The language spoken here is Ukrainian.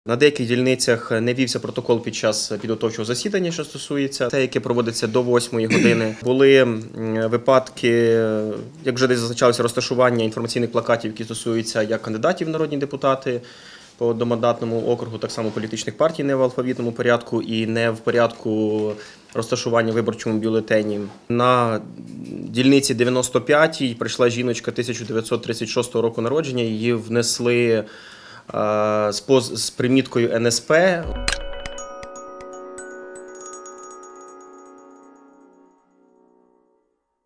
На деяких дільницях не вівся протокол під час підготовчого засідання, що стосується те, яке проводиться до 8 години. Були випадки, як вже десь зазначалося, розташування інформаційних плакатів, які стосуються як кандидатів в народні депутати по одномандатному округу, так само політичних партій не в алфавітному порядку і не в порядку розташування в виборчому бюлетені. На дільниці 95-й прийшла жіночка 1936 року народження, її внесли з приміткою НСП.